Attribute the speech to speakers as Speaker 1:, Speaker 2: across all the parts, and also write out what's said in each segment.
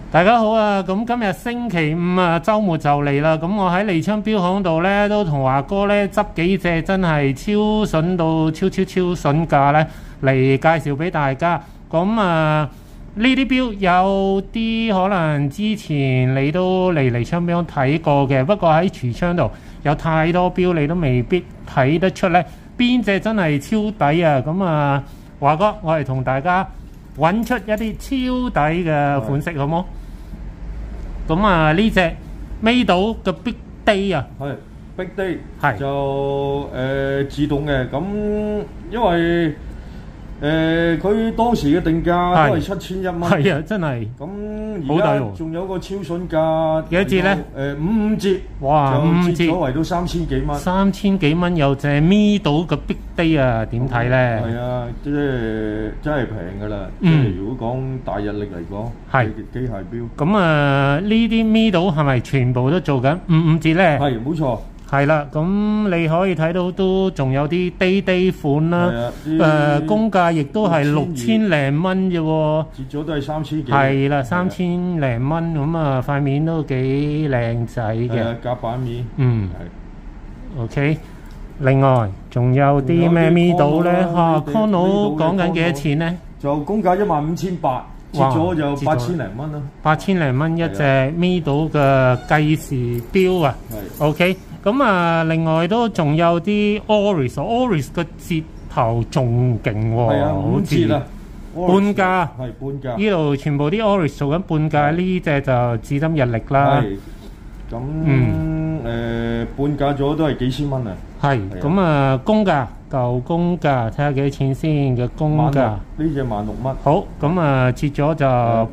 Speaker 1: 大家好啊！咁今日星期五啊，週末就嚟啦。咁我喺利昌錶行度咧，都同華哥咧執幾隻真係超筍到超筍價咧嚟介紹俾大家。咁呢啲錶有啲可能之前你都嚟利昌錶行睇過嘅，不過喺櫥窗度有太多錶，你都未必睇得出咧邊隻真係超抵啊！咁華哥，我係同大家揾出一啲超抵嘅款式，好冇？咁呢隻 Made 嘅 Big Day 啊，
Speaker 2: 係 Big Day
Speaker 1: 係
Speaker 2: 就自動嘅，咁因為佢當時嘅定價都係7100蚊，
Speaker 1: 係啊，真係
Speaker 2: 咁而家仲有個超筍價
Speaker 1: 幾多折咧
Speaker 2: ？55折，
Speaker 1: 哇，55折，
Speaker 2: 所謂到3000幾蚊
Speaker 1: ，3000幾蚊有隻 Made 嘅 Big Day 啊，點睇咧？
Speaker 2: 係啊，即係真係平㗎啦。即係如果講大日曆嚟講，係機械錶。
Speaker 1: 咁呢啲 Made 係咪全部都做緊55折咧？
Speaker 2: 係，冇錯。
Speaker 1: 係啦，咁你可以睇到都仲有啲 Day 款啦，公價亦都係6000零蚊啫喎，
Speaker 2: 折咗都係3000幾。
Speaker 1: 係啦，3000零蚊，咁塊面都幾靚仔嘅，
Speaker 2: 夾板面。
Speaker 1: 係。OK， 另外仲有啲咩 Made 咧？Chrono 講緊幾多錢咧？
Speaker 2: 就公價15800，折咗就8000零蚊啦。
Speaker 1: 8000零蚊一隻 Made 嘅計時錶啊。OK。咁另外都仲有啲 Oris 嘅折頭仲勁喎，
Speaker 2: 係啊，5折啊，
Speaker 1: 半價，
Speaker 2: 係半價。
Speaker 1: 呢度全部啲 Oris 做緊半價，呢隻就指針日曆啦。
Speaker 2: 係，咁半價咗都係幾千蚊啊。
Speaker 1: 係，咁公價舊公價睇下幾多錢先嘅公價。
Speaker 2: 呢隻16000蚊。
Speaker 1: 好，咁折咗就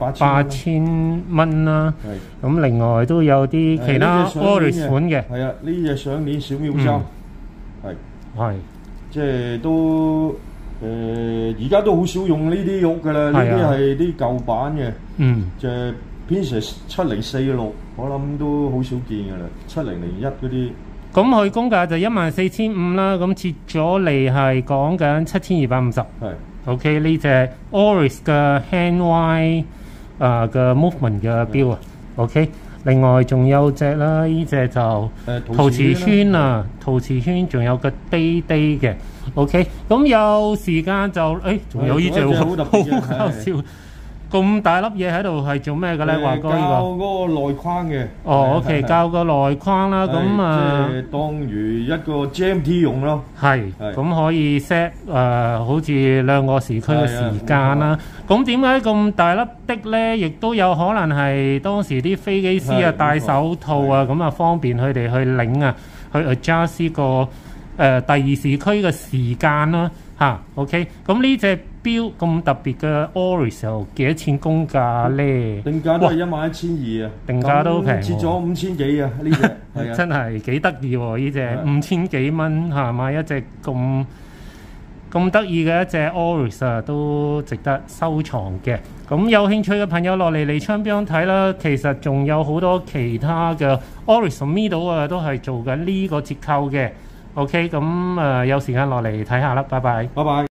Speaker 1: 8000蚊啦。係，咁另外都有啲其他 Oris 款嘅。
Speaker 2: 係啊，呢隻上鏈小秒針。係，即係都而家都好少用呢啲玉㗎啦，呢啲係啲舊版嘅。就 Princess 7046，我諗都好少見㗎啦，7001嗰啲。咁
Speaker 1: 佢公價就14500啦，咁折咗嚟係講緊7250。係 OK， 呢隻 Oris 嘅 Handwide 嘅 Movement 嘅錶啊。OK， 另外仲有隻啦，呢隻就陶瓷圈啊，陶瓷圈仲有個 Day 嘅。OK， 咁有時間就仲有呢隻好搞笑。咁大粒嘢喺度係做咩嘅咧？華哥，呢個
Speaker 2: 校嗰個內框嘅。
Speaker 1: 哦 ，OK， 校個內框啦，咁
Speaker 2: 即係當如一個 GMT 用咯。係，
Speaker 1: 咁可以 set 好似兩個時區嘅時間啦。咁點解咁大粒的咧？亦都有可能係當時啲飛機師戴手套啊，咁方便佢哋去擰啊，去 adjust 個第二時區嘅時間啦。OK， 咁呢隻錶咁特別嘅 Oris 又幾多錢公價咧？
Speaker 2: 定價都係11200啊，
Speaker 1: 定價都平，
Speaker 2: 折咗5000幾啊！呢隻
Speaker 1: 真係幾得意喎！呢隻5000幾蚊買一隻咁得意嘅一隻 Oris 啊，都值得收藏嘅。咁有興趣嘅朋友落嚟利昌錶行睇啦，其實仲有好多其他嘅 Oris 同 Made 啊，都係做緊呢個折扣嘅。OK， 咁有時間落嚟睇下啦，拜拜。
Speaker 2: 拜拜。